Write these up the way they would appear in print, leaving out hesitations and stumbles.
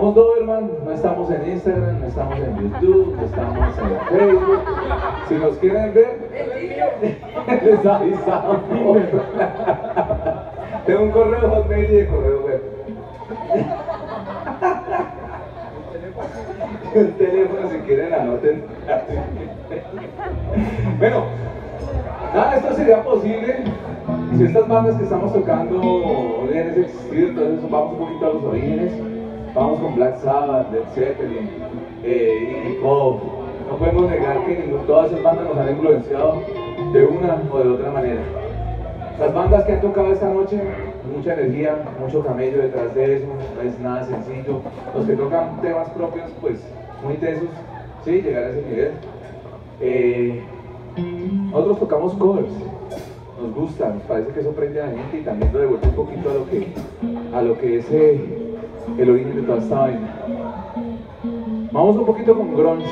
Vamos Doberman, no estamos en Instagram, no estamos en YouTube, no estamos en Facebook. Si nos quieren ver, les avisamos. Tengo un correo hotmail y de correo web. Un teléfono si quieren anoten. Bueno, nada, esto sería posible si estas bandas que estamos tocando hubieran existido. Entonces vamos un poquito a los orígenes. Vamos con Black Sabbath, Led Zeppelin, Iggy Pop. No podemos negar que todas esas bandas nos han influenciado de una o de otra manera. Las bandas que han tocado esta noche, mucha energía, mucho camello detrás de eso, no es nada sencillo. Los que tocan temas propios, pues muy tesos, sí, llegar a ese nivel. Nosotros tocamos covers, nos gusta, nos parece que eso prende a la gente y también lo devuelve un poquito a lo que es el origen de toda esta vaina. Vamos un poquito con grunge.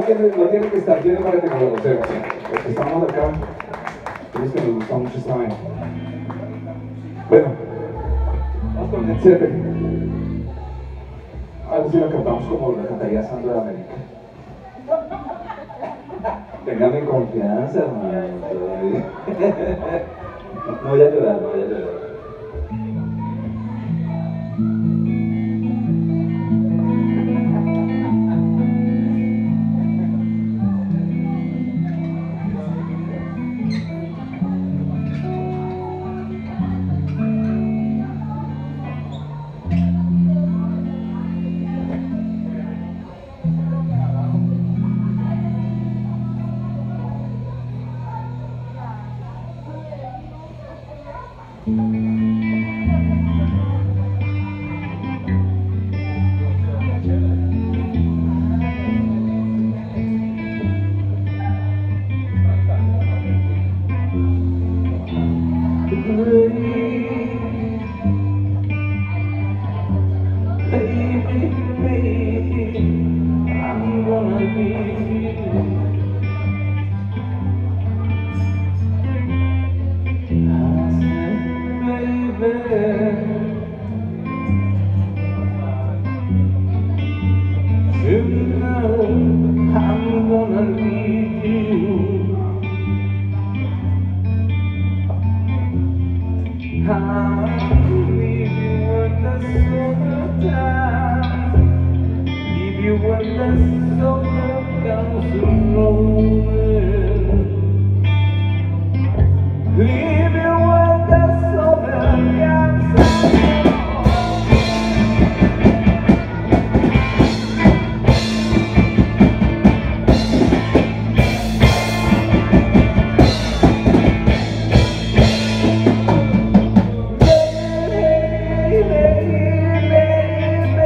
no tiene que estar lleno para que nos lo gocemos. Los que estamos acá, es que nos gusta mucho esta vaina. Bueno, vamos con Led Zeppelin. Ahora sí la cantamos como la cantaría Sandra de América. Téngame confianza, hermano. No voy a llorar, no voy a llorar.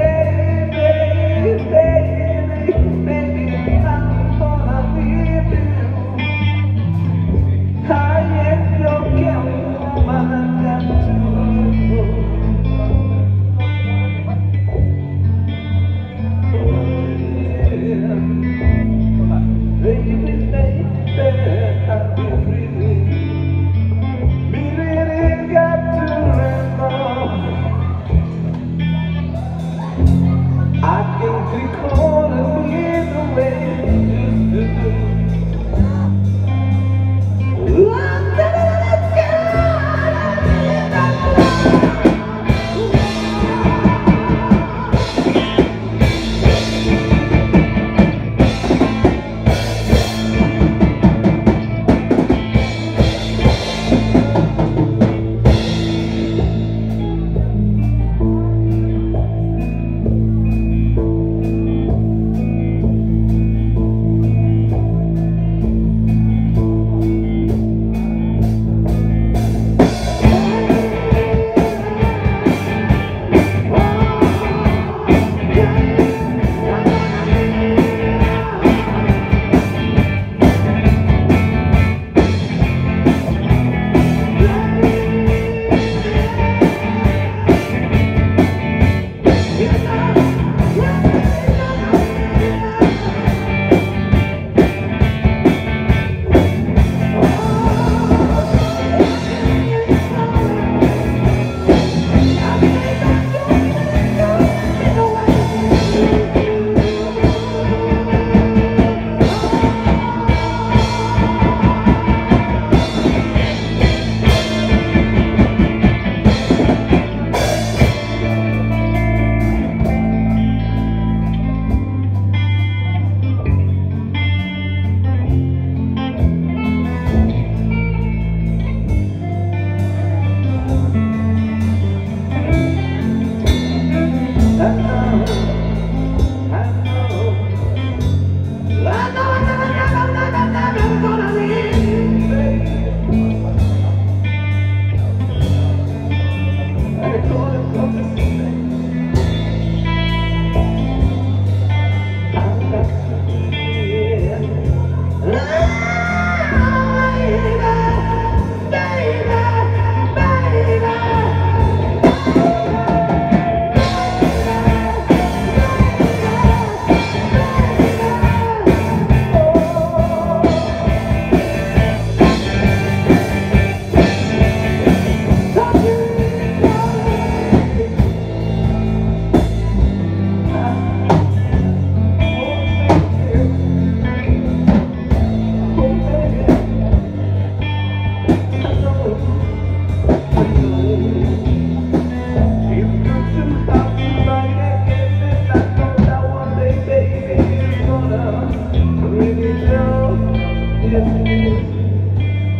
Baby, I'm gonna leave you.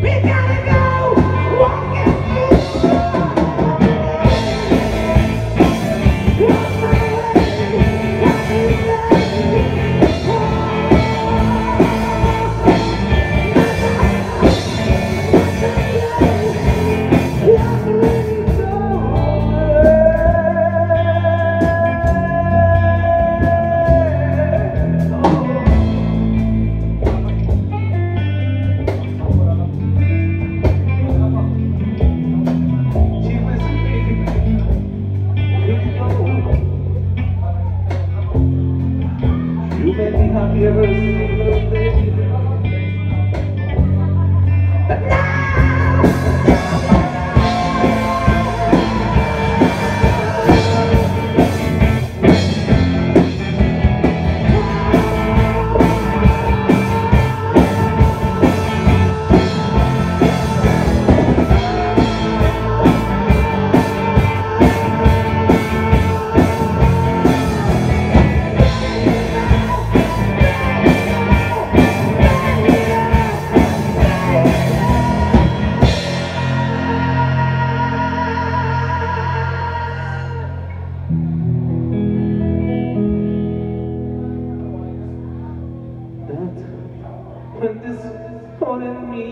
When this calling me,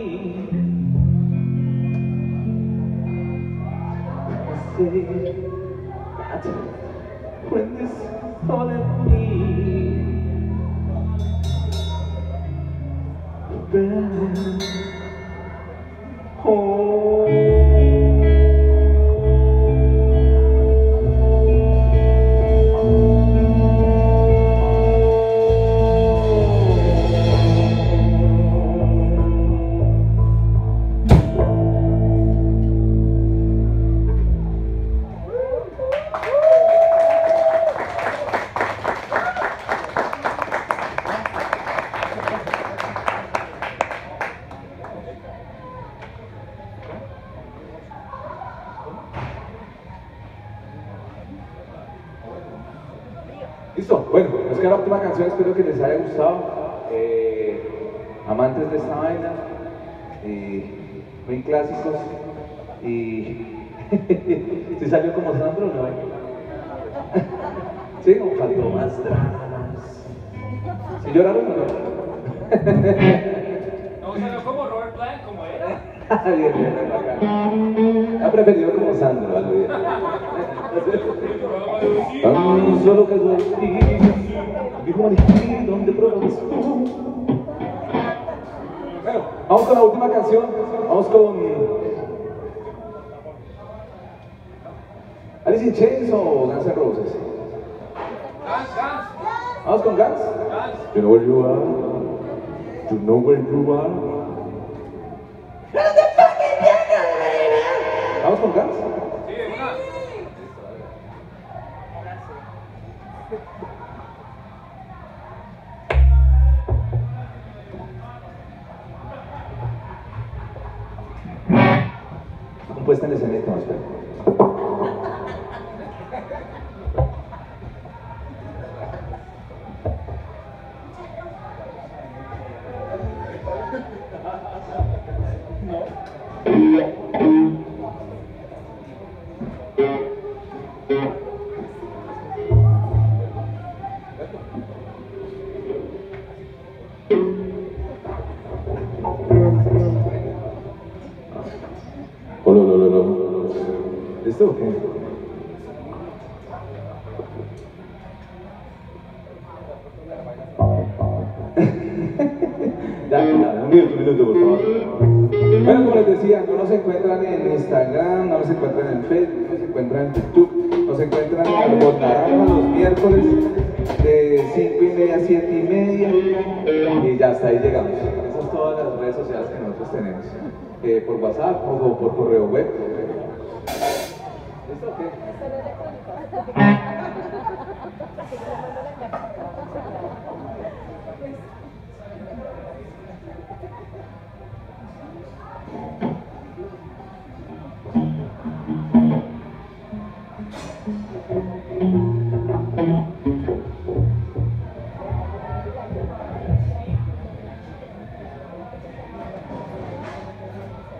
I say that when this calling me, back home. Listo, bueno, nos queda la última canción, espero que les haya gustado. Amantes de esta vaina, muy clásicos y ¿sí salió como Sandro o no? ¿Sí? ¿O faltó más dramas? ¿Sí lloraron o no? No, salió como Robert Plant, como era. Bien, bien, bacán. Ha preferido como Sandro, algo bien. Tan solo que soy dijo Maniquí, ¿dónde pruebas tú? Bueno, vamos con la última canción, vamos con Alice in Chains o Guns N' Roses. Guns. Vamos con Guns. You know where you are, you know where you are. Vamos con Guns. Sí, una. Compuesta en escena, no, espera. ¿Listo o qué? Un minuto, por favor. Bueno, como les decía, no nos encuentran en Instagram, no nos encuentran en Facebook, no nos encuentran en YouTube, nos encuentran en Árbol Naranja los miércoles de 5:30 a 7:30 y ya hasta ahí llegamos. Esas son todas las redes sociales que nosotros tenemos, por WhatsApp o por correo web. ¿Listo o qué?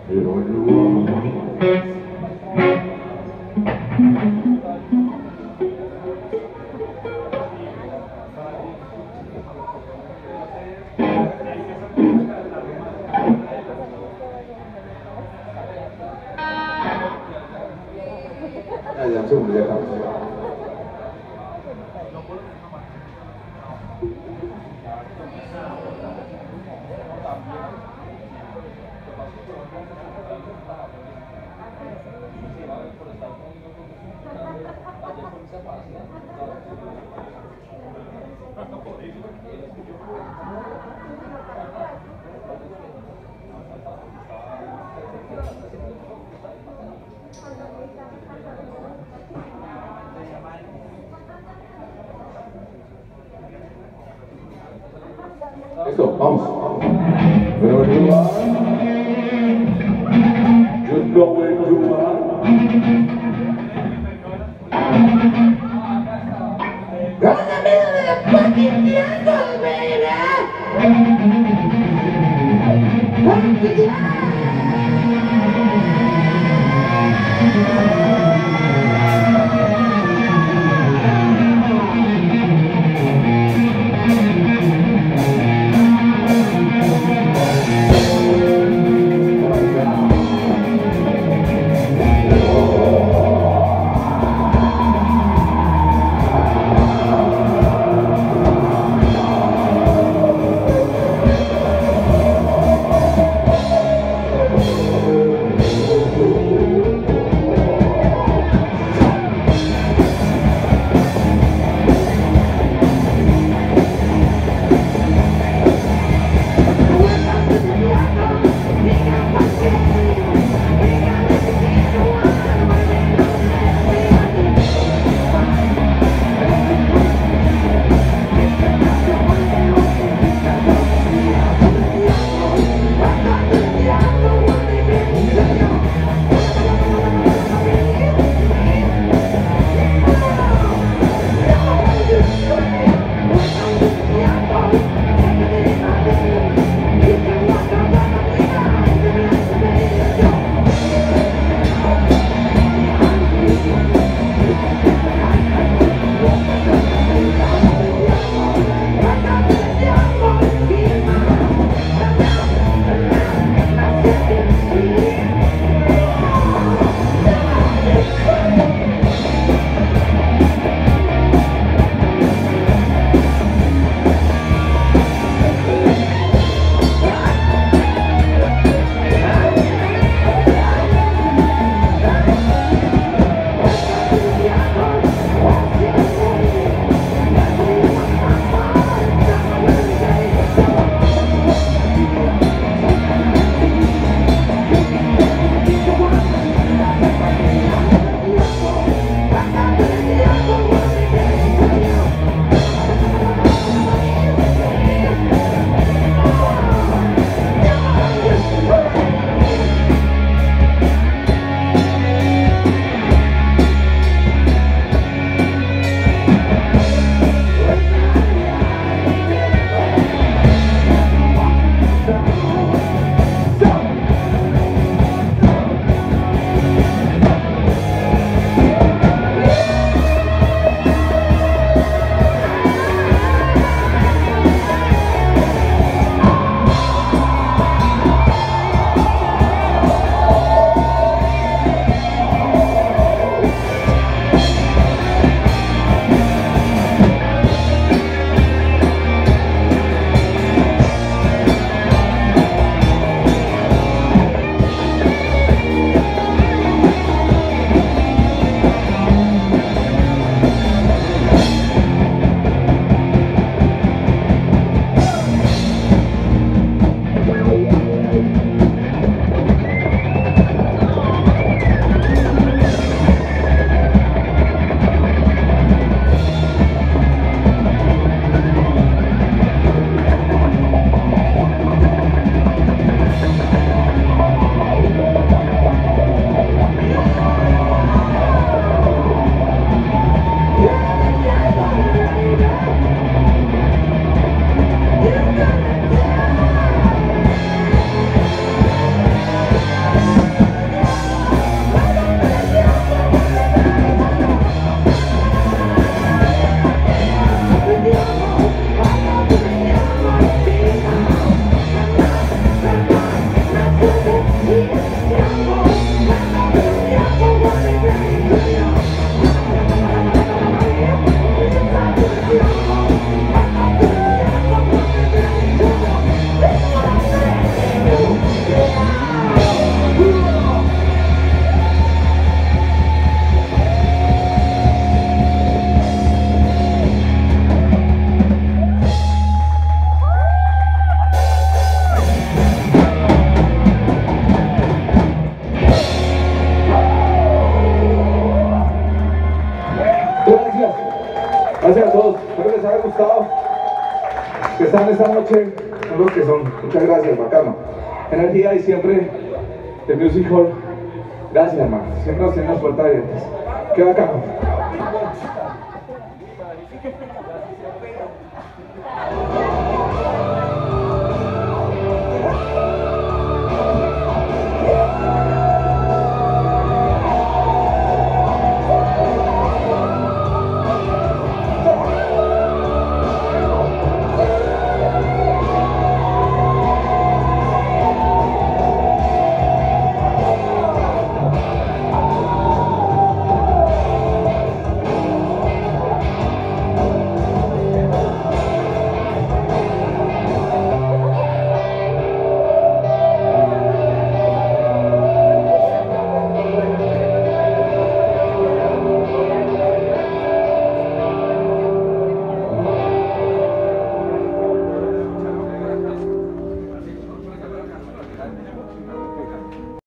Ya un segundo, ya estamos. Listo, vamos. Wherever you are, just know where you are. Gonna be the fucking jungle, baby. Gracias a todos, espero les haya gustado. Los que están esta noche son los que son. Muchas gracias, bacano. Energía y siempre de Music Hall. Gracias, hermano. Siempre nos tienen las puertas abiertas. Qué bacano.